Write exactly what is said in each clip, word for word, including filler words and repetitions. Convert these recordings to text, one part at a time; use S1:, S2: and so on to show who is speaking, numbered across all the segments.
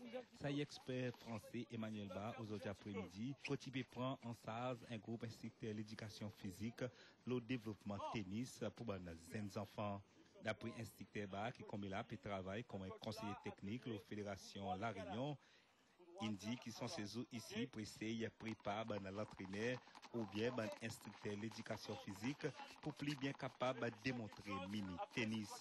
S1: Ça y est, expert français Emmanuel Ba, aujourd'hui après-midi, Kotibé prend en charge un groupe instructeur l'éducation physique, le développement tennis pour les jeunes enfants. D'après instructeur Ba, qui comme là, peut travailler comme un conseiller technique de la Fédération La Réunion, il dit qu'ils sont ces jours ici pour essayer de préparer l'entraîneur ou bien instructeur l'éducation physique pour plus bien capable de démontrer mini-tennis.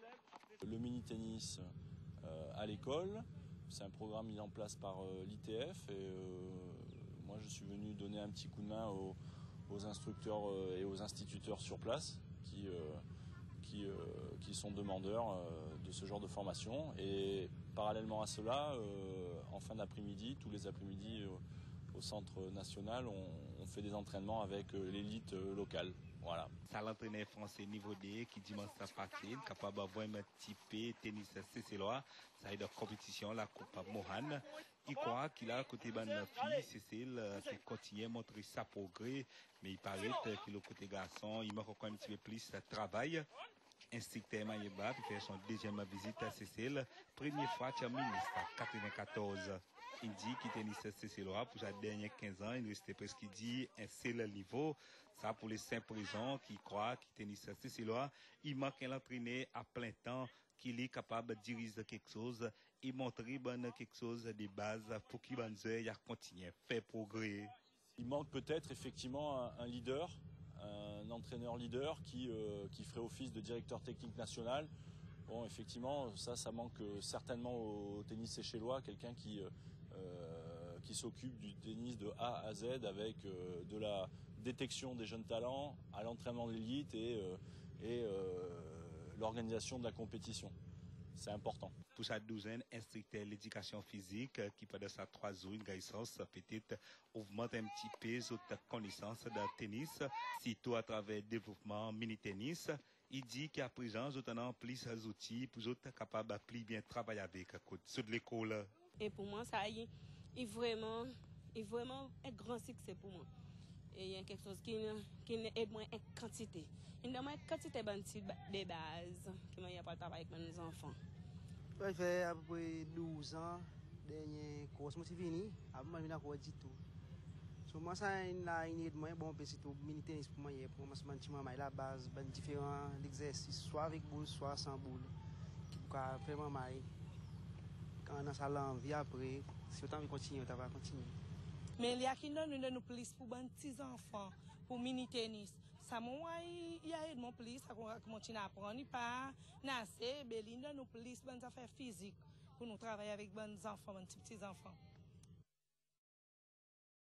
S2: Le mini-tennis euh, à l'école, c'est un programme mis en place par euh, l'I T F et euh, moi je suis venu donner un petit coup de main aux, aux instructeurs euh, et aux instituteurs sur place qui, euh, qui, euh, qui sont demandeurs euh, de ce genre de formation. Et parallèlement à cela, euh, en fin d'après-midi, tous les après-midi euh, au centre national, on, on fait des entraînements avec euh, l'élite euh, locale. Voilà.
S1: Ça l'entraîneur français niveau D qui dimanche passé capable d'avoir un petit peu tennis cécélois, ça est de compétition la Coupe Mohan. Il croit qu'il a côté ban fille Cécile qui continue à montrer sa progrès, mais il paraît que le côté garçon, il manque encore un petit peu plus de travail. Instructeur Mayeba qui fait son deuxième visite à Cécile, première fois qu'il a ministre en quatre-vingt-quatorze. Il dit qu'il tennis cécélois pour les derniers quinze ans, il restait presque dit un seul niveau. Ça pour les cinq raisons qui croient qu'il tennis cécélois, il manque un entraîneur à plein temps qu'il est capable de diriger quelque chose et montrer quelque chose de base pour qu'il continue à faire progrès.
S2: Il manque peut-être effectivement un, un leader, un entraîneur leader qui, euh, qui ferait office de directeur technique national. Bon, effectivement, ça, ça manque certainement au tennis séchellois, quelqu'un qui, euh, qui s'occupe du tennis de A à Z avec euh, de la détection des jeunes talents à l'entraînement de l'élite et, euh, et euh, l'organisation de la compétition. C'est important.
S1: Pour sa douzaine, instructeur l'éducation physique qui pendant sa trois jours, une gaissance peut-être augmente un petit peu sa connaissance de tennis, surtout à travers le développement mini-tennis. Il dit qu'à présent, nous avons plus d'outils pour être capable de plus bien travailler avec ceux de l'école.
S3: Et pour moi, ça y est vraiment, est vraiment un grand succès pour moi. Et il y a quelque chose qui, qui aide moins en quantité. Il y a moins quantité de base qui m'a pas travailler avec mes enfants.
S4: Ça fait à peu près douze ans, dernier cours je suis venu, avant je n'ai pas dit tout. So moi ça il aide moins bon petit tout mini tennis pour moi pour moi c'est un la base ben différents exercices soit avec boule soit sans boule qui peut vraiment mal. Quand on a ça l'envie après, si on veut continuer, on va continuer.
S5: Mais il y a qui donne nous plus pour les petits enfants pour mini tennis. Ça moi il y a mon plus ça continue à apprendre pas nasser belinda nous plus bonnes affaires physiques pour nous travailler avec bonnes enfants, petits petits enfants.